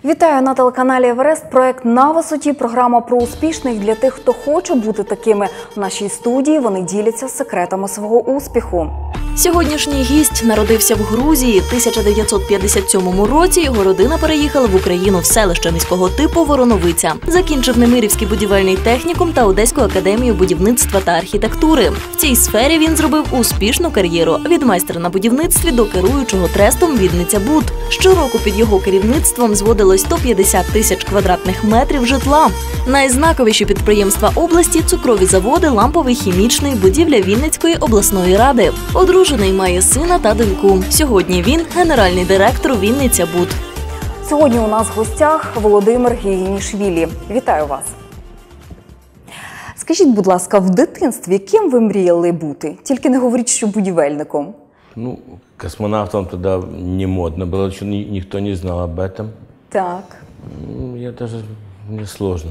Вітаю на телеканалі Еверест. Проект «На висоті». Програма про успішних для тих, хто хоче бути такими. В нашій студії вони діляться секретами свого успіху. Сьогоднішній гість народився в Грузії. В 1957 році його родина переїхала в Україну в селище міського типу Вороновиця. Закінчив Немирівський будівельний технікум та Одеську академію будівництва та архітектури. В цій сфері він зробив успішну кар'єру – від майстра на будівництві до керуючого трестом «Вінниця-Буд». Щороку під його керівництвом зводилось 150 тисяч квадратних метрів житла. Найзнаковіші підприємства області – цукрові заводи, ламповий, хімічний, будівля Вінницької обласної ради. Одружений, має сина та доньку. Сьогодні він – генеральний директор «Вінниця-Буд». Сьогодні у нас в гостях Володимир Гігінішвілі. Вітаю вас. Скажіть, будь ласка, в дитинстві ким ви мріяли бути? Тільки не говоріть, що будівельником. Ну, космонавтом тогда не модно было, еще никто не знал об этом. Так. Мне сложно.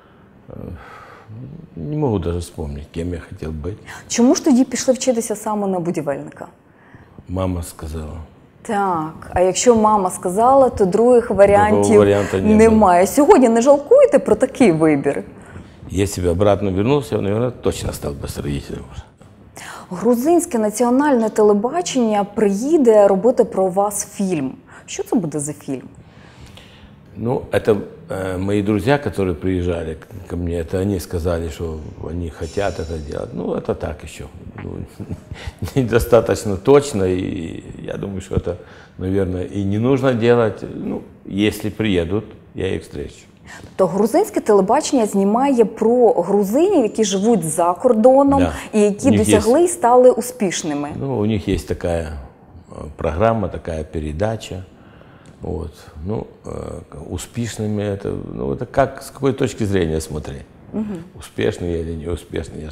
Не могу даже вспомнить, кем я хотел быть. Чому ж тоді пішли вчитися саме на будівельника? Мама сказала. Так, а якщо мама сказала, то других варіантів немає. Было. Сьогодні не жалкуєте про такий вибір? Если бы обратно вернулся, я, наверное, точно стал бы строителем. Грузинське національне телебачення приїде робити про вас фільм. Що це буде за фільм? Ну, это мои друзья, которые приезжали ко мне, это они сказали, что они хотят это делать. Ну, это так еще. Ну, недостаточно точно, и я думаю, что это, наверное, и не нужно делать. Ну, если приедут, я их встречу. То грузинське телебачення знімає про грузинів, які живуть за кордоном, да. І які досягли і стали успішними. Ну, у них есть такая программа, такая передача. Вот. Ну, успешными это как, с какой точки зрения смотреть? Успешные или неуспешные,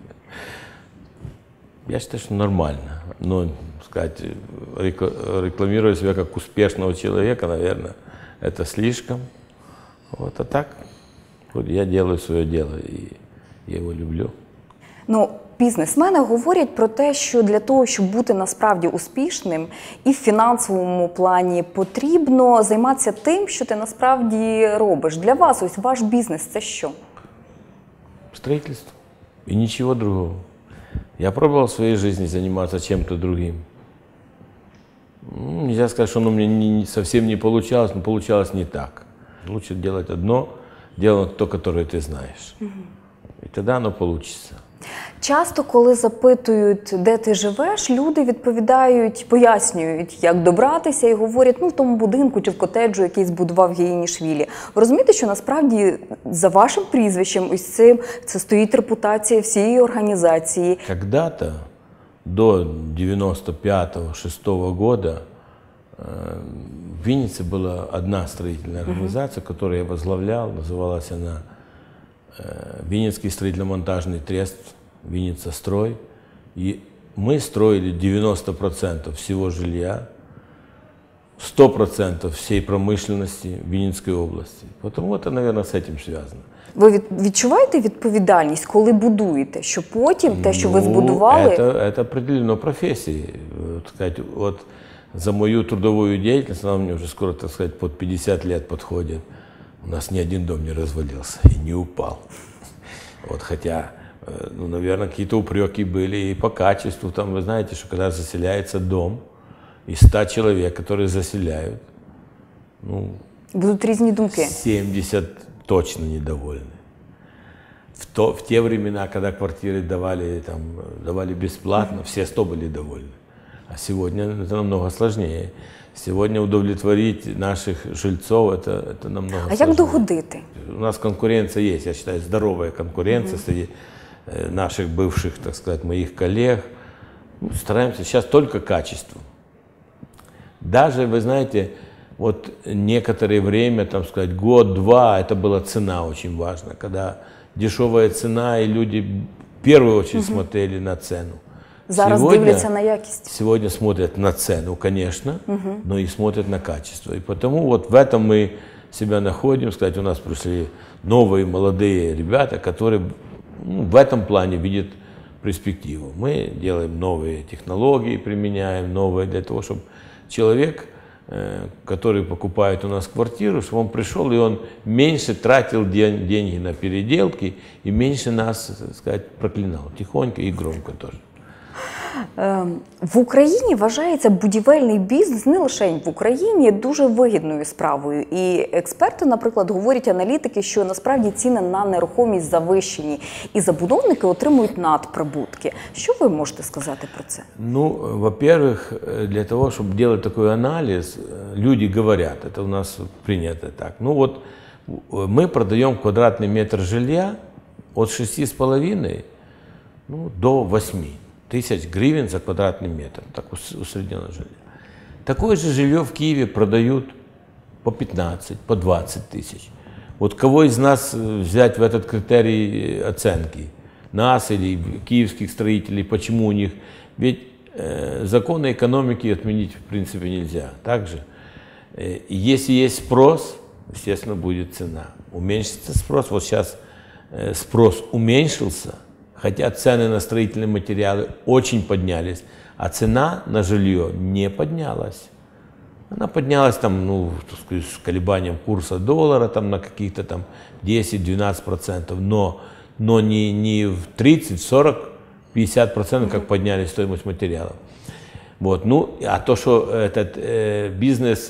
я считаю, что нормально. Но, сказать, рекламировать себя как успешного человека, наверное, это слишком. Вот, а так, вот я делаю свое дело, и я его люблю. Ну, бізнесмени говорять про те, що для того, щоб бути насправді успішним і в фінансовому плані потрібно займатися тим, що ти насправді робиш. Для вас ось ваш бізнес – це що? Строительство. И ничего другого. Я пробовал в своей жизни заниматься чем-то другим. Нельзя сказать, что оно мне совсем не получалось, но получалось не так. Лучше делать одно, делать то, которое ты знаешь. И тогда оно получится. Часто, коли запитують, де ти живеш, люди відповідають, пояснюють, як добратися, і говорять, ну, в тому будинку чи в котеджу, який збудував Гігінішвілі. Ви розумієте, що насправді за вашим прізвищем ось цим це стоїть репутація всієї організації? Когда-то, до 95-6 года, в Виннице была одна строительная организация, которую я возглавлял, называлась она Винницкий строительно-монтажный трест, Винница-строй. И мы строили 90% всего жилья, 100% всей промышленности Винницкой области. Потому это, наверное, с этим связано. Ви відчуваєте відповідальність, коли будуєте, що потім те, що ви збудували… Это определено профессией. Вот за мою трудовую деятельность, она мне уже скоро, так сказать, под 50 лет подходит. У нас ни один дом не развалился и не упал. Вот, хотя, ну, наверное, какие-то упреки были и по качеству. Там, вы знаете, что когда заселяется дом, из 100 человек, которые заселяют, ну, будуть різні думки. 70 точно недовольны. В те времена, когда квартиры давали бесплатно, все 100 были довольны. А сегодня это намного сложнее. Сегодня удовлетворить наших жильцов это намного сложнее. А як догодити? У нас конкуренция есть, я считаю, здоровая конкуренция среди наших бывших, так сказать, моих коллег. Стараемся сейчас только качество. Даже, вы знаете, вот некоторое время, там сказать, год-два, это была цена очень важна, когда дешевая цена, и люди в первую очередь смотрели на цену. Зараз дивляться на якість. Сегодня смотрят на цену, конечно, но и смотрят на качество. И потому вот в этом мы себя находим. Сказать, у нас пришли новые молодые ребята, которые в этом плане видят перспективу. Мы делаем новые технологии, применяем новые для того, чтобы человек который покупает у нас квартиру, чтобы он пришел и он меньше тратил деньги на переделки и меньше нас, так сказать, проклинал. Тихонько и громко тоже. В Україні вважається будівельний бізнес не лише в Україні дуже вигідною справою. І експерти, наприклад, говорять, аналітики, що насправді ціни на нерухомість завищені і забудовники отримують надприбутки. Що ви можете сказати про це? Ну, во-первых, для того, чтобы делать такой анализ, люди говорят, это у нас принято так. Ну вот мы продаем квадратный метр жилья от 6,5 до 8 тысяч гривен за квадратный метр, так усреднено жилье. Такое же жилье в Киеве продают по 15, по 20 тысяч. Вот кого из нас взять в этот критерий оценки? Нас или киевских строителей, почему у них? Ведь законы экономики отменить в принципе нельзя. Также, если есть спрос, естественно, будет цена. Уменьшится спрос, вот сейчас спрос уменьшился, хотя цены на строительные материалы очень поднялись, а цена на жилье не поднялась. Она поднялась там, ну, так сказать, с колебанием курса доллара там, на каких-то там 10-12%, но не в 30, 40, 50%, как подняли стоимость материалов. Вот. Ну, а то, что этот бизнес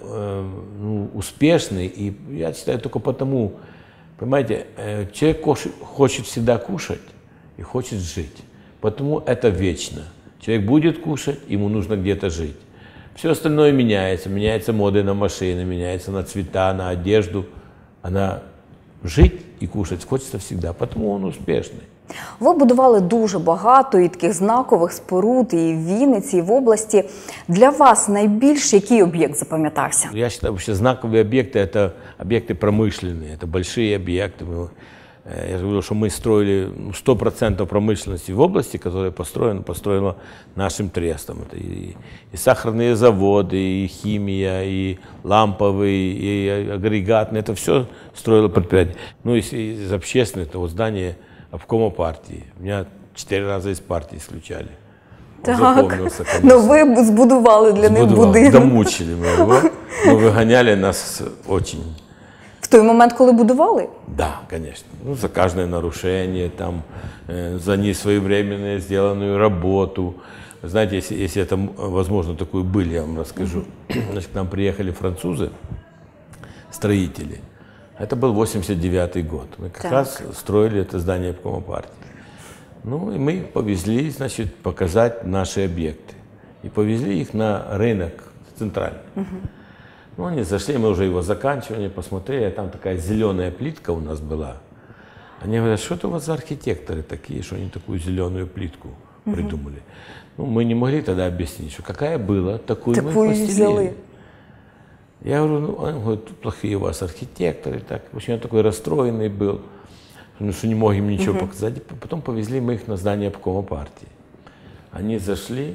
успешный, и я считаю только потому, понимаете, человек хочет всегда кушать и хочет жить. Потому это вечно. Человек будет кушать, ему нужно где-то жить. Все остальное меняется. Меняется моды на машины, меняется на цвета, на одежду. Она жить и кушать хочется всегда, потому он успешный. Ви будували дуже багато і таких знакових споруд і в Вінниці, і в області. Для вас найбільш який об'єкт запам'ятався? Я считаю, вообще знаковые объекты – это объекты промышленные, это большие объекты. Я же говорил, что мы строили 100% промышленности в области, которая построена нашим трестом. Это и сахарные заводы, и химия, и ламповые, и агрегатные. Это все строило предприятие. Ну, из общественных, это вот здание обкома партии. Меня 4 раза из партии исключали. Так, но ви збудували для них будинок. Домучили мы его, но выгоняли нас очень. В той момент, коли будували? Да, конечно. Ну, за каждое нарушение, там, за несвоевременную сделанную работу. Знаете, если это возможно, такую быль, я вам расскажу. Значит, к нам приехали французы, строители. Это был 89-й год. Мы как раз строили это здание обкома партии. Ну, и мы повезли, значит, показать наши объекты. И повезли их на рынок центральный. Ну, они зашли, мы уже его заканчивали, посмотрели, а там такая зеленая плитка у нас была. Они говорят, что это у вас за архитекторы такие, что они такую зеленую плитку придумали. Ну, мы не могли тогда объяснить, что какая была, такую мы постелили. Я говорю, ну, он говорит, плохие у вас архитекторы, так. В общем, я такой расстроенный был, что не мог им ничего показать. Потом повезли мы их на здание обкома партии. Они зашли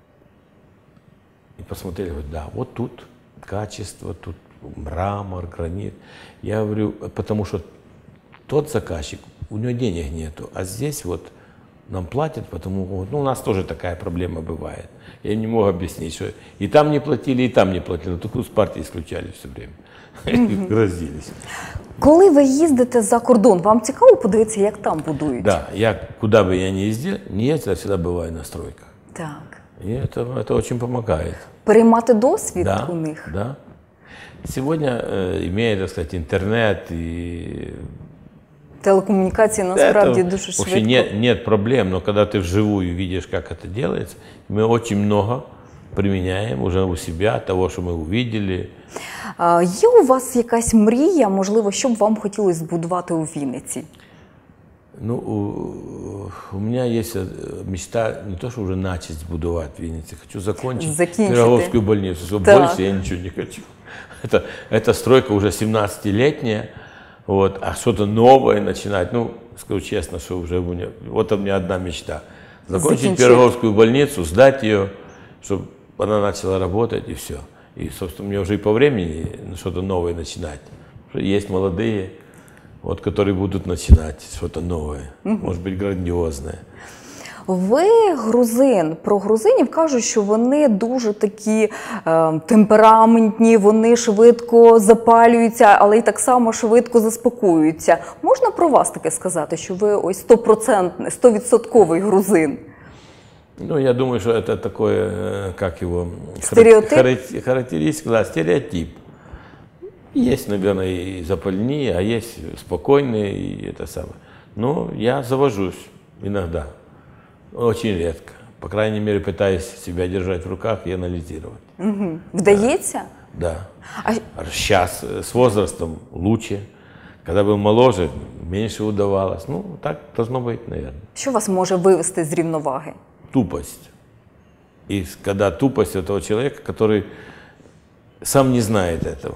и посмотрели, говорят, да, вот тут качество, тут мрамор, гранит. Я говорю, потому что тот заказчик, у него денег нету, а здесь вот нам платят, потому ну, у нас тоже такая проблема бывает. Я не мог объяснить, что и там не платили, и там не платили, только с партии исключали все время. Грозились. Коли ви їздите за кордон, вам цікаво подивитися, як там будують? Да, я куда бы я ни ездил, я всегда бываю на стройках. Так. И это очень помогает. Переймати досвід у них? Да. Сегодня, имея, так сказать, интернет и телекоммуникации насправді дуже швидко. Вообще нет проблем, но когда ты вживую видишь, как это делается, мы очень много применяем уже у себя того, що ми увидели. Є у вас якась мрія, можливо, що б вам хотілося збудувати у Вінниці? Ну, у меня есть мечта не то, что уже начать сбудовать в Виннице, хочу закончить Пироговскую больницу, что больше я ничего не хочу. Это стройка уже 17-летняя, вот, а что-то новое начинать, ну, скажу честно, что уже у меня, вот у меня одна мечта. Закончить Пироговскую больницу, сдать ее, чтобы она начала работать и все. И, собственно, мне уже и по времени что-то новое начинать. Есть молодые, вот, которые будут начинать что-то новое, может быть, грандиозное. Ви грузин. Про грузинів кажуть, що вони дуже такі темпераментні, вони швидко запалюються, але й так само швидко заспокоюються. Можна про вас таке сказати, що ви ось 100% грузин? Ну, я думаю, что это такое, как его... Стереотип? Характеристика, да, стереотип. Есть, наверное, и запальные, а есть спокойные, и это самое. Но я завожусь иногда, очень редко. По крайней мере, пытаюсь себя держать в руках и анализировать. Угу. Вдається? Да. Сейчас с возрастом лучше. Когда был моложе, меньше удавалось. Ну, так должно быть, наверное. Що вас може вивести з рівноваги? Тупость. И когда тупость у того человека, который сам не знает этого,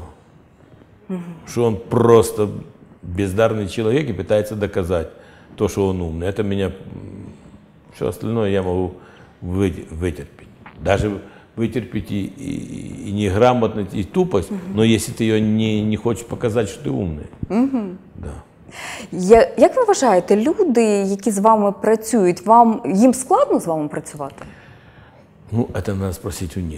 что он просто бездарный человек и пытается доказать то, что он умный. Это меня, все остальное я могу вытерпеть. Даже вытерпеть и неграмотность, и тупость, но если ты ее не хочешь показать, что ты умный. Да. Як ви вважаєте, люди, які з вами працюють, їм складно з вами працювати? Ну, это надо спросить у них.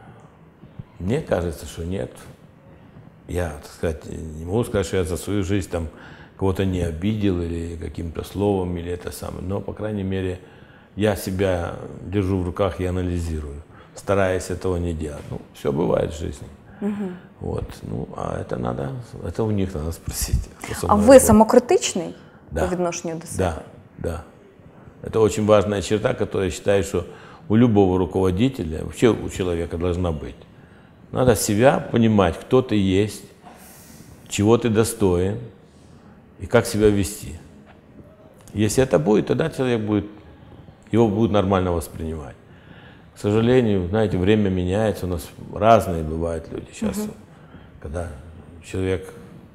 Мне кажется, что нет. Я, так сказать, не могу сказать, что я за свою жизнь там кого-то не обидел или каким-то словом, или это самое. Но, по крайней мере, я себя держу в руках и анализирую, стараясь этого не делать. Ну, все бывает в жизни. Вот. Ну, а это у них надо спросить. А ви самокритичний Да. по відношенню до себе? Да. Это очень важная черта, которая я считаю, что у любого руководителя, вообще у человека должна быть. Надо себя понимать, кто ты есть, чего ты достоин и как себя вести. Если это будет, тогда человек его будут нормально воспринимать. К сожалению, знаете, время меняется, у нас разные бывают люди сейчас, когда человек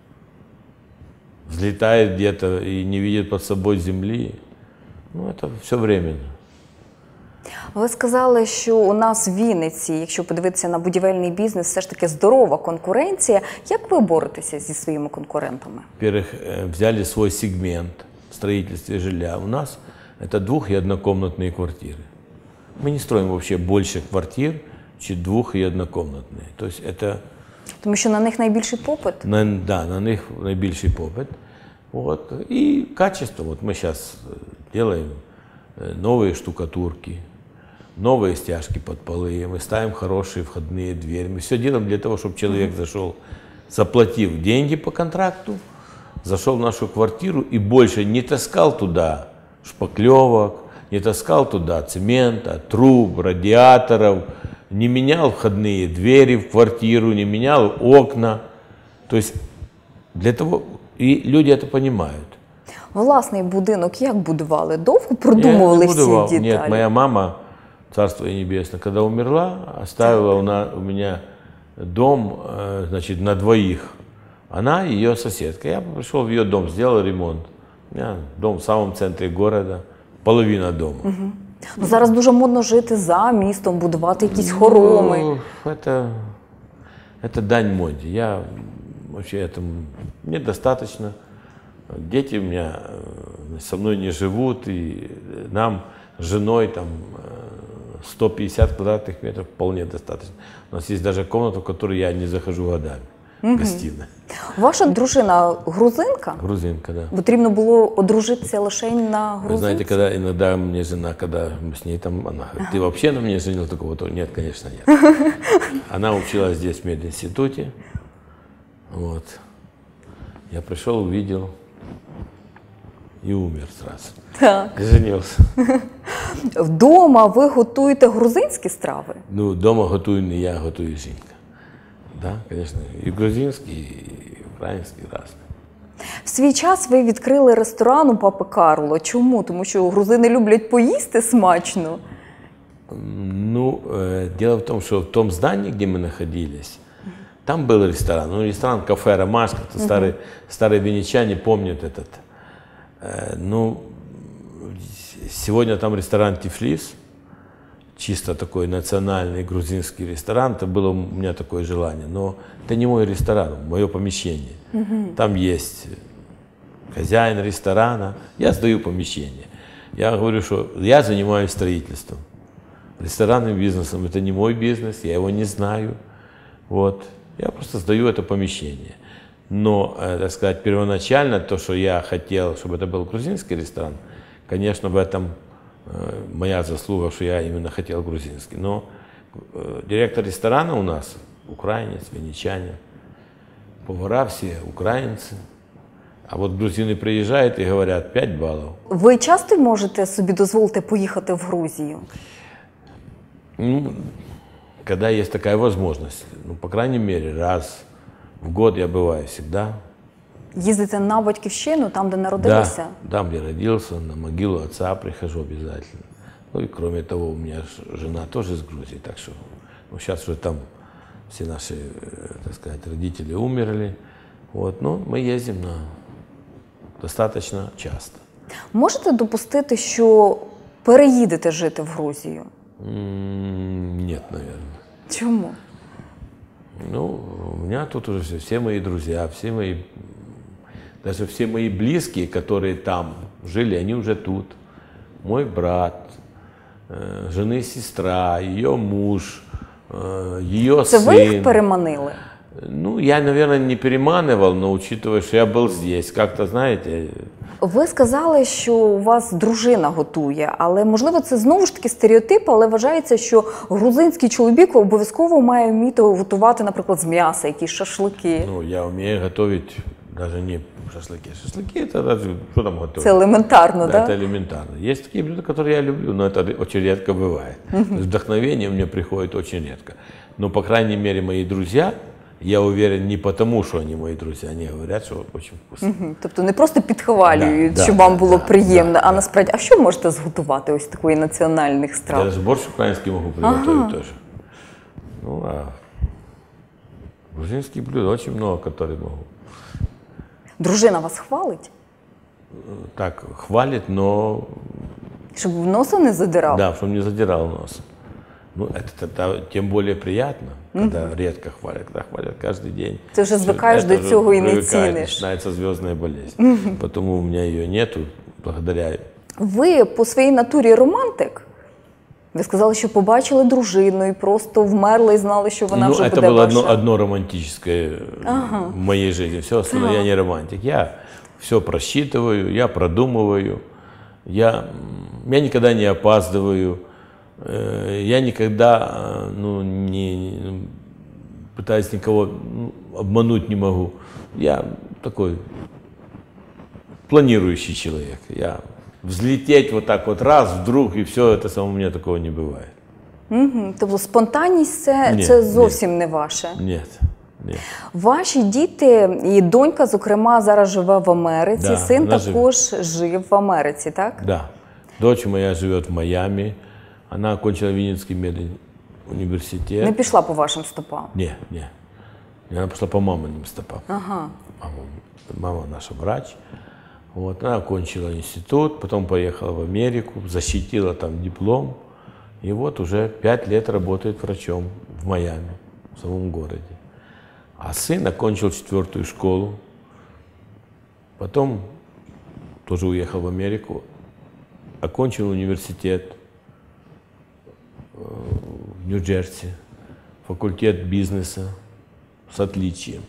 взлетает где-то и не видит под собой земли, ну это все временно. Ви сказали, що у нас в Вінниці, якщо подивитися на будівельний бізнес, все ж таки здорова конкуренція. Як ви боретеся зі своїми конкурентами? Во-первых, взяли свой сегмент в строительстве жилья. У нас это 2- и однокомнатные квартиры. Мы не строим вообще больше квартир, чем 2- и однокомнатные. То есть это... Тому що на них найбільший попит? Да, на них наибольший попыт. Вот. И качество. Вот мы сейчас делаем новые штукатурки, новые стяжки под полы, мы ставим хорошие входные двери. Мы все делаем для того, чтобы человек зашел, заплатив деньги по контракту, зашел в нашу квартиру и больше не таскал туда шпаклевок, не таскал туда цемента, труб, радиаторов, не менял входные двери в квартиру, не менял окна. То есть для того, и люди это понимают. Власний будинок як будували? Довго продумували всі деталі? Нет, моя мама, царство ей небесное, когда умерла, оставила у меня дом, значит, на 2. Она и ее соседка. Я пришел в ее дом, сделал ремонт. У меня дом в самом центре города, половина дома. Ну, зараз дуже модно жити за містом, будувати якісь хороми. Ну, это дань моде. Я вообще мне достаточно. Дети у меня со мной не живут, и нам с женой там 150 квадратных метров вполне достаточно. У нас есть даже комната, в которую я не захожу годами, гостиная. Ваша дружина грузинка? Грузинка, да. Потрібно було одружитися лише на Вы грузинці? знаете, когда иногда мне жена, когда мы с ней там, она говорит, ты вообще на мне женил такого? Нет, конечно, нет. Она училась здесь в мединституте. Вот. Я пришел, увидел и умер сразу. Так. И женился. Вдома ви готуєте грузинські страви? Ну, дома готую не я, готую жінка. Да, конечно, и грузинский, и украинский разные. В свій час ви відкрили ресторан у Папи Карло. Чому? Тому що грузини люблять поїсти смачно. Ну, дело в том, что в том здании, где мы находились, там был ресторан. Ну, ресторан «Кафе Ромашка», старые венечане помнят этот. Ну, сегодня там ресторан «Тифлис», чисто такой национальный грузинский ресторан. Это было у меня такое желание. Но это не мой ресторан, мое помещение. Там есть хозяин ресторана, я сдаю помещение. Я говорю, что я занимаюсь строительством. Ресторанным бизнесом – это не мой бизнес, я его не знаю. Вот. Я просто сдаю это помещение. Но, так сказать, первоначально то, что я хотел, чтобы это был грузинский ресторан, конечно, в этом моя заслуга, что я именно хотел грузинский. Но директор ресторана у нас украинец, венечанин, повара все украинцы. А от грузини приїжджають і говорять 5 балів. Ви часто можете собі дозволити поїхати в Грузію? Ну, когда есть такая возможность. Ну, по крайней мере, раз в год я бываю всегда. Їздите на батьківщину, там, де народилися? Да, там, где родился, на могилу отца прихожу обязательно. Ну и кроме того, у меня жена тоже из Грузии, так что ну, сейчас уже там все наши, так сказать, родители умерли. Вот, но мы ездим достаточно часто. Можете допустити, що переїдете жити в Грузію? Нет, наверное. Чому? Ну, у меня тут уже все мои друзья, даже все мои близкие, которые там жили, они уже тут. Мой брат, жены сестра, ее муж, ее сын. Це ви їх переманили? Ну, я, наверное, не переманивал, но учитывая, что я был здесь, как-то, знаете... Ви сказали, що у вас дружина готує, але, можливо, це знову ж таки стереотип, але вважається, що грузинський чоловік обов'язково має вміти готувати, наприклад, з м'яса, якісь шашлики. Ну, я умею готовить даже не шашлыки. Шашлыки – это даже, что там готовить? Це елементарно, да? Да? Это элементарно. Есть такие блюда, которые я люблю, но это очень редко бывает. Вдохновение мне приходит очень редко. Но, по крайней мере, мои друзья, я уверен, не потому, что они мои друзья, они говорят, что очень вкусно. Тобто не просто підхвалюють, Да, щоб да, вам було да, приємно, да, а насправді, а що можете зготувати ось такої національних Я страв? даже борщ украинский могу приготовить тоже. Ну, а грузинских блюд очень много, которые могу. Дружина вас хвалить? Так, хвалит, но Щоб в носа не задирав? да, чтобы не задирал нос. Ну, это тогда тем более приятно, когда редко хвалят, когда хвалят каждый день. Ти вже звикаєш Это до уже цього і не привыкаешь, ціниш. начинается звездная болезнь. Потому у меня ее нету, благодаря. Ви по своїй натурі романтик? Ви сказали, що побачили дружину і просто вмерли і знали, що вона Ну, вже это буде было ваша. одно романтическое в моей жизни. Все остальное я не романтик. Я все просчитываю, я продумываю, я никогда не опаздываю, я никогда не пытаюсь никого обмануть не могу. Я такой планирующий человек. Я взлететь вот так вот раз, вдруг, и все, это само у меня такого не бывает. Тобто спонтанність це, Ні, це зовсім не ваше. Нет, нет. Ваші діти і донька, зокрема, зараз живе в Америці, Да, син вона також жив в Америці, так? Да. Дочь моя живет в Майами. Она окончила Винницкий медуниверситет. Не пішла по вашим стопам? Не. Она пошла по маминым стопам. Ага. Мама наша врач. Вот, она окончила институт, потом поехала в Америку, защитила там диплом. И вот уже 5 лет работает врачом в Майами, в самом городе. А сын окончил 4-ю школу. Потом тоже уехал в Америку. Окончил университет в Нью-Джерси, факультет бизнеса с отличием.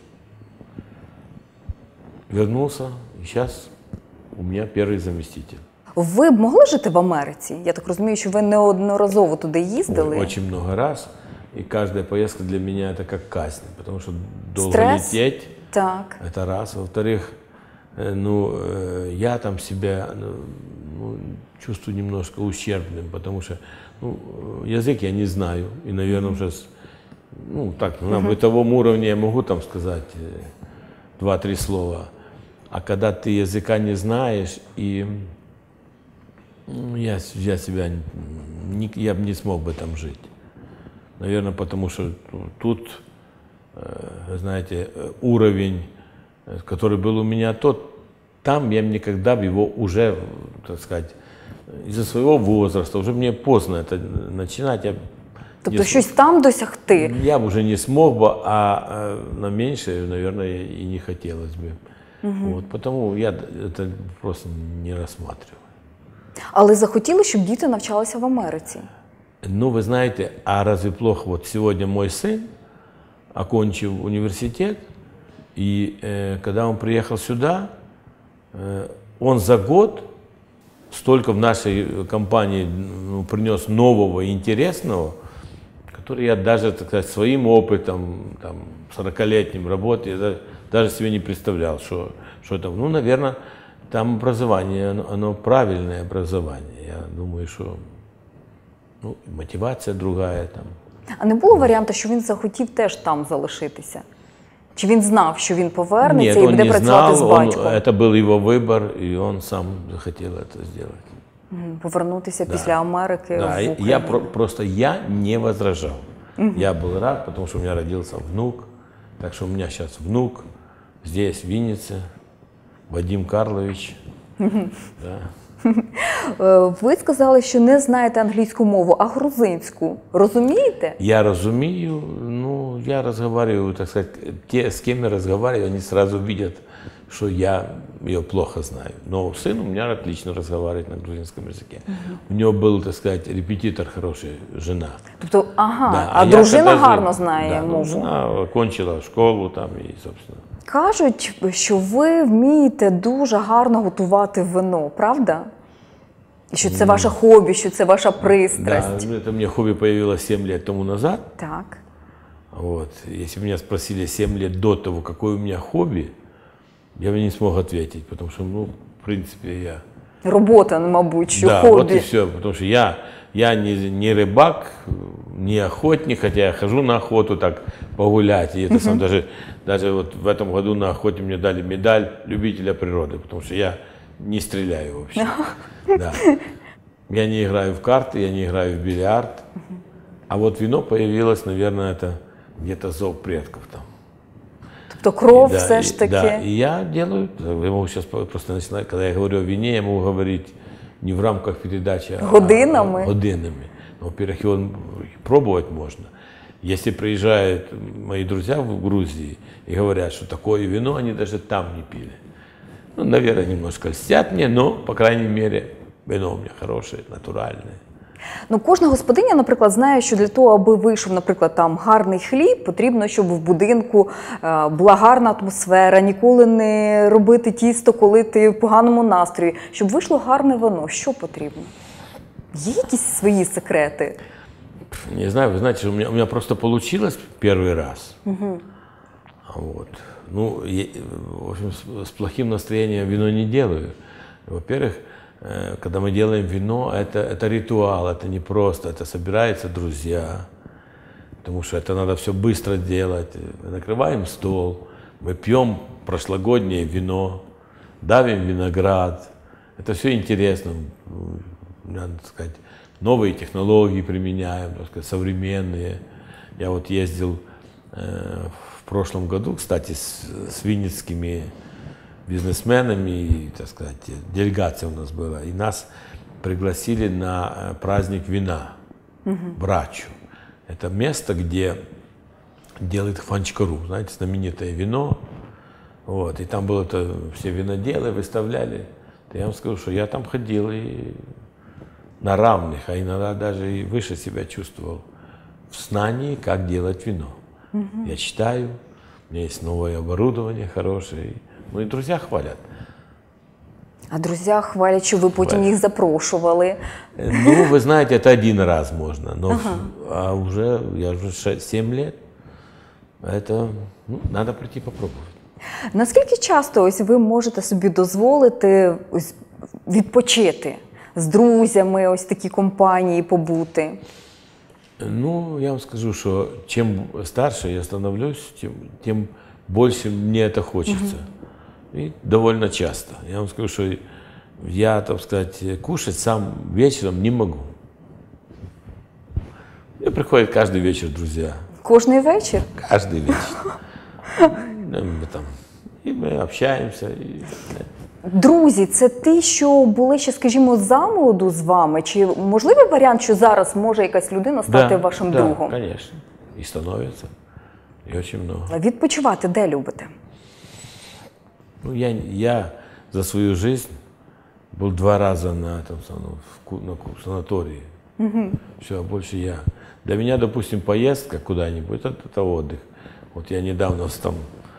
Вернулся, и сейчас у меня первый заместитель. Ви б могли жити в Америці? Я так розумію, що ви неодноразово туди їздили. Очень много раз. И каждая поездка для меня это как казнь, потому что долго Стресс? лететь, Так. это раз. Во-вторых, я там себя чувствую немножко ущербным, потому что язык я не знаю. И, наверное, уже на бытовом уровне я могу там сказать 2-3 слова. А когда ты языка не знаешь, и я бы не смог бы там жить. Наверное, потому что тут, знаете, уровень, который был у меня там я никогда бы его уже, так сказать, из-за своего возраста, уже мне поздно это начинать. Тобто щось там досягти? Я бы уже не смог бы, а на меньшее, наверное, и не хотелось бы. Вот, потому я это просто не рассматриваю. Але захотіли, щоб діти навчалися в Америці. Ну, вы знаете, а разве плохо? Вот сегодня мой сын окончил университет, и когда он приехал сюда, он за год столько в нашей компании принес нового и интересного, который я даже, так сказать, своим опытом, там, 40-летним работы, я даже себе не представлял, что это. Ну, наверное, там образование, оно правильное образование. Я думаю, что ну, мотивация другая там. А не було варіанту, що він захотів теж там залишитися? Чи він знав, що він повернеться і буде працювати з батьком? Это был его выбор, и он сам захотел это сделать. Повернутися після Америки Да, в Україну? я просто не возражал. Я был рад, потому что у меня родился внук. Так что у меня сейчас внук здесь, в Виннице, Вадим Карлович. Да. Ви сказали, що не знаєте англійську мову, а грузинську. Розумієте? Я разумею, ну, я разговариваю, так сказать, те, с кем я разговариваю, они сразу видят, что я ее плохо знаю. Но сын у меня отлично разговаривает на грузинском языке. У него был, так сказать, репетитор хороший, жена. Тобто, Да, а я дружина когда гарно знає да, мову? Ну, жена окончила школу там и, собственно. Кажуть, що ви вмієте дуже гарно готувати вино, правда? І що це ваше хобі, що це ваша пристрасть. Да, это мне хобби появилось 7 лет тому назад. Так. Вот. Если бы меня спросили 7 лет до того, какое у меня хобби, я бы не смог ответить, потому что, ну, в принципе, я... Робота, мабуть, що Да, хобі. вот и все, потому что я не рыбак, не охотник, хотя я хожу на охоту так погулять. И это сам даже вот в этом году на охоте мне дали медаль любителя природы, потому что я не стреляю вообще. Да. Я не играю в карты, я не играю в бильярд. А вот вино появилось, наверное, это где-то зов предков там. Тобто кров Да, все ж таки. Да, и я делаю, я могу сейчас просто начинать, когда я говорю о вине, я могу говорить не в рамках передачи, Годинами? а годинами. Но, во-первых, его пробовать можно. Если приезжают мои друзья в Грузии и говорят, что такое вино, они даже там не пили. Ну, наверное, немножко льстят мне, но, по крайней мере, вино у меня хорошее, натуральное. Ну, кожна господиня, наприклад, знає, що для того, аби вийшов, наприклад, там гарний хліб, потрібно, щоб в будинку була гарна атмосфера, ніколи не робити тісто, коли ти в поганому настрої. Щоб вийшло гарне вино, що потрібно? Є якісь свої секрети? Не знаю, вы знаете, у меня просто получилось первый раз. Вот. Ну, в общем, с плохим настроением вино не делаю. Во-первых, когда мы делаем вино, это ритуал, это не просто, это собираются друзья, потому что это надо все быстро делать. Накрываем стол, мы пьем прошлогоднее вино, давим виноград. Это все интересно, надо сказать, новые технологии применяем, так сказать, современные. Я вот ездил в прошлом году, кстати, с винницкими бизнесменами, и, так сказать, делегация у нас была, и нас пригласили на праздник вина в Рачу. Это место, где делают фанчкару, знаете, знаменитое вино. Вот, и там было это, все виноделы выставляли. Я вам скажу, что я там ходил и на равных, а иногда даже и выше себя чувствовал в знании, как делать вино. Я читаю, у меня есть новое оборудование хорошее. Ну и друзья хвалят. А друзі хвалять, що ви потім їх запрошували. Ну, вы знаете, это один раз можно, но а уже, я уже 7 лет, это надо прийти попробовать. Наскільки часто ось ви можете собі дозволити ось відпочити з друзями, ось такі компанії побути? Ну, я вам скажу, что чем старше я становлюсь, тем больше мне это хочется. И довольно часто. Я вам скажу, что я, так сказать, кушать сам вечером не могу. Мне приходят каждый вечер друзья. Кожний вечір? Каждый вечер. И мы общаемся. Друзі, це ті, що були ще, скажімо, замолоду з вами? Чи можливий варіант, що зараз може якась людина стати вашим другом? Да, конечно. И становится. И очень много. Відпочивати де любите? Ну, я за свою жизнь Был 2 раза на санатории. Все, а больше я. Для меня, допустим, поездка куда-нибудь, это отдых. Вот я недавно там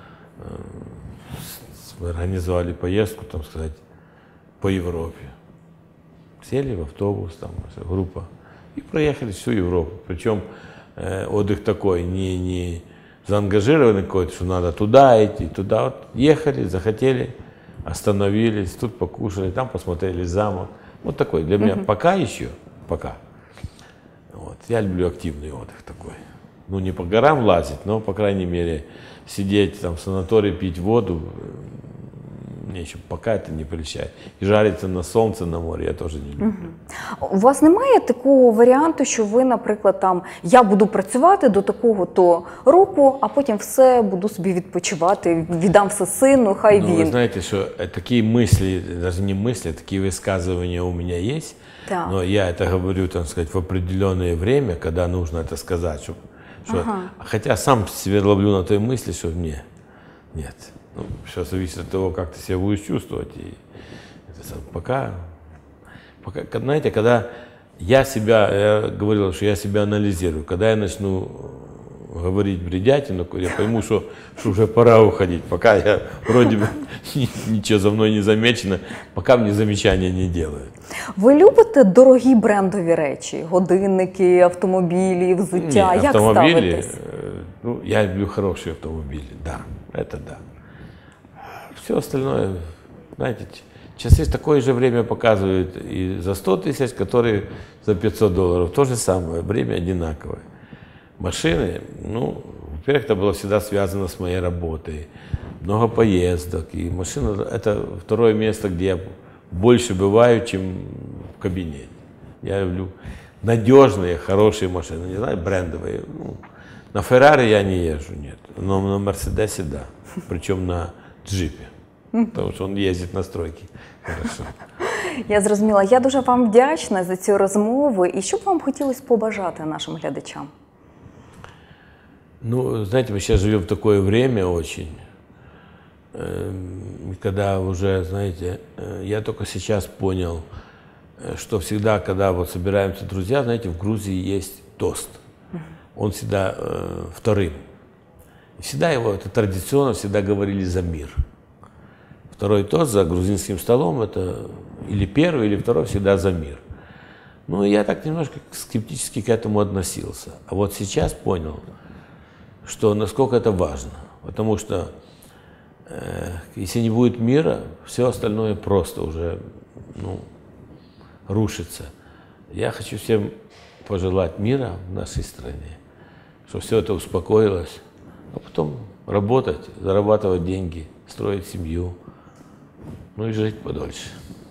мы организовали поездку, там сказать, по Европе. Сели в автобус, там группа, и проехали всю Европу. Причем отдых такой, не заангажированный какой-то, что надо туда идти, туда. Вот ехали, захотели, остановились, тут покушали, там посмотрели замок. Вот такой для меня пока еще, пока. Вот. Я люблю активный отдых такой. Ну, не по горам лазить, но, по крайней мере, сидеть там в санатории, пить воду, мне еще пока это не прельщает. І жариться на сонце, на морі я теж не люблю. У вас немає такого варіанту, що ви, наприклад, там, я буду працювати до такого-то року, а потім все, буду собі відпочивати, віддам все сину, хай Ну, він. вы знаете, что такие мысли, даже не мысли, а такие высказывания у меня есть, Да. но я это говорю, так сказать, в определенное время, когда нужно это сказать. Хотя сам себя ловлю на той мысли, что нет. Ну, все зависит от того, как ты себя будешь чувствовать. И пока, знаете, когда я говорил, что я себя анализирую, когда я начну говорить бредятину, я пойму, что уже пора уходить, пока я вроде бы ничего за мной не замечено, пока мне замечания не делают. Ви любите дорогі брендові речі? Годинники, автомобілі, взуття? Як ставитесь? Ну, я люблю хорошие автомобили, да, это да. Все остальное, знаете, часы в такое же время показывают и за 100 тысяч, которые за $500. То же самое, время одинаковое. Машины, ну, во-первых, это было всегда связано с моей работой. Много поездок. И машина – это второе место, где я больше бываю, чем в кабинете. Я люблю надежные, хорошие машины. Не знаю, брендовые. Ну, на Феррари я не езжу, нет. Но на Мерседесе – да. Причем на джипе. Тому що він їздить на стройки. Хорошо. Я зрозуміла. Я дуже вам вдячна за цю розмову. І що б вам хотілося побажати нашим глядачам? Ну, знаете, мы сейчас живем в такое время очень, когда уже, знаете, я только сейчас понял, что всегда, когда вот собираемся друзья, знаете, в Грузии есть тост. Он всегда вторым. Всегда его, это традиционно, всегда говорили за мир. Второй тост за грузинским столом, это или первый, или второй, всегда за мир. Ну, я так немножко скептически к этому относился. А вот сейчас понял, что насколько это важно. Потому что если не будет мира, все остальное просто уже рушится. Я хочу всем пожелать мира в нашей стране, чтобы все это успокоилось, а потом работать, зарабатывать деньги, строить семью, ну и жить подольше.